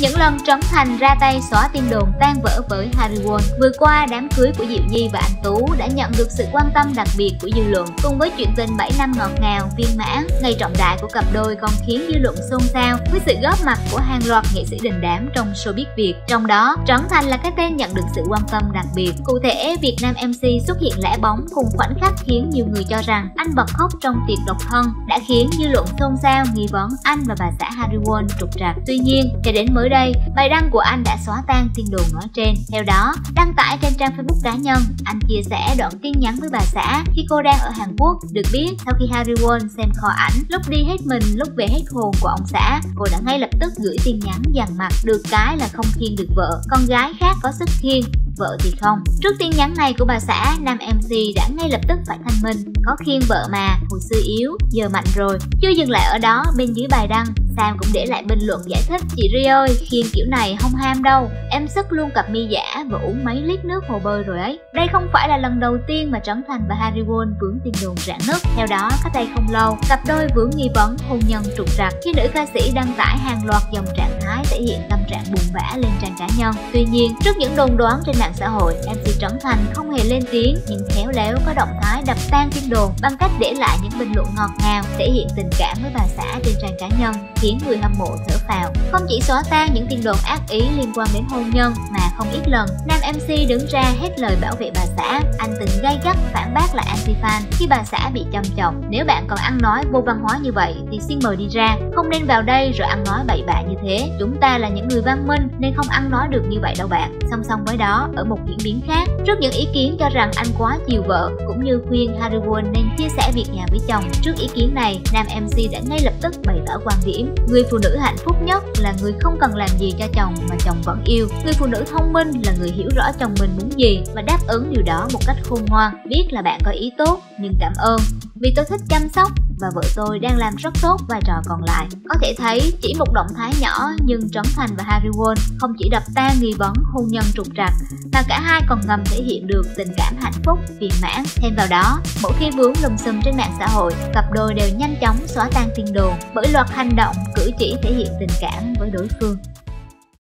Những lần Trấn Thành ra tay xóa tin đồn tan vỡ với Harry Won, vừa qua đám cưới của Diệu Nhi và anh Tú đã nhận được sự quan tâm đặc biệt của dư luận. Cùng với chuyện tình 7 năm ngọt ngào, viên mãn, ngày trọng đại của cặp đôi còn khiến dư luận xôn xao với sự góp mặt của hàng loạt nghệ sĩ đình đám trong showbiz Việt. Trong đó, Trấn Thành là cái tên nhận được sự quan tâm đặc biệt. Cụ thể, Việt Nam MC xuất hiện lẻ bóng cùng khoảnh khắc khiến nhiều người cho rằng anh bật khóc trong tiệc độc thân đã khiến dư luận xôn xao nghi vấn anh và bà xã Harry Won trục trặc. Tuy nhiên, cho đến mới đây, bài đăng của anh đã xóa tan tin đồn nói trên. Theo đó, đăng tải trên trang Facebook cá nhân, anh chia sẻ đoạn tin nhắn với bà xã khi cô đang ở Hàn Quốc. Được biết, sau khi Harry Won xem kho ảnh, lúc đi hết mình, lúc về hết hồn của ông xã, cô đã ngay lập tức gửi tin nhắn dằn mặt, được cái là không khiêng được vợ, con gái khác có sức khiêng, vợ thì không. Trước tin nhắn này của bà xã, nam MC đã ngay lập tức phải thanh minh, có khiêng vợ mà, hồi xưa yếu, giờ mạnh rồi. Chưa dừng lại ở đó, bên dưới bài đăng, Sam cũng để lại bình luận giải thích: chị Ri ơi, khiêng kiểu này không ham đâu, em sức luôn cặp mi giả và uống mấy lít nước hồ bơi rồi ấy. Đây không phải là lần đầu tiên mà Trấn Thành và Harry Won vướng tin đồn rạn nứt. Theo đó, cách đây không lâu, cặp đôi vướng nghi vấn hôn nhân trục trặc khi nữ ca sĩ đăng tải hàng loạt dòng trạng thái thể hiện tâm trạng buồn bã lên trang cá nhân. Tuy nhiên, trước những đồn đoán trên mạng xã hội, MC Trấn Thành không hề lên tiếng nhưng khéo léo có động thái đập tan tin đồn bằng cách để lại những bình luận ngọt ngào thể hiện tình cảm với bà xã trên trang cá nhân, khiến người hâm mộ thở phào. Không chỉ xóa tan những tin đồn ác ý liên quan đến hôn nhân mà không ít lần nam MC đứng ra hết lời bảo vệ bà xã. Anh từng gay gắt phản bác lại anti-fan khi bà xã bị châm chọc: nếu bạn còn ăn nói vô văn hóa như vậy thì xin mời đi ra, không nên vào đây rồi ăn nói bậy bạ như thế. Chúng ta là những người văn minh nên không ăn nói được như vậy đâu bạn. Song song với đó, ở một diễn biến khác, trước những ý kiến cho rằng anh quá chiều vợ cũng như khuyên Harry Won nên chia sẻ việc nhà với chồng, trước ý kiến này, nam MC đã ngay lập tức bày tỏ quan điểm: người phụ nữ hạnh phúc nhất là người không cần làm gì cho chồng mà chồng vẫn yêu. Người phụ nữ thông minh là người hiểu rõ chồng mình muốn gì và đáp ứng điều đó một cách khôn ngoan. Biết là bạn có ý tốt nhưng cảm ơn vì tôi thích chăm sóc và vợ tôi đang làm rất tốt vai trò còn lại. Có thể thấy chỉ một động thái nhỏ nhưng Trấn Thành và Harry Won không chỉ đập tan nghi vấn hôn nhân trục trặc mà cả hai còn ngầm thể hiện được tình cảm hạnh phúc viên mãn. Thêm vào đó, mỗi khi vướng lùm xùm trên mạng xã hội, cặp đôi đều nhanh chóng xóa tan tin đồn bởi loạt hành động cử chỉ thể hiện tình cảm với đối phương.